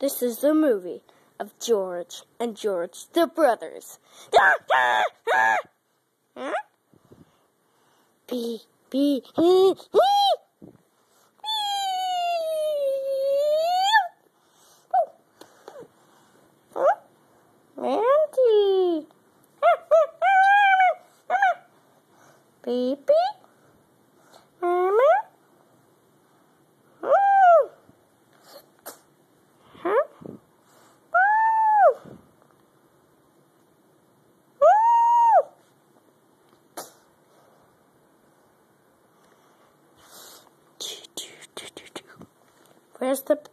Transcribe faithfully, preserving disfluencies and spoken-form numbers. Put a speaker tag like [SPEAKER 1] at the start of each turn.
[SPEAKER 1] This is the movie of George and George the brothers. Be, be, he, he. Mandy. Baby. Mama. Where's the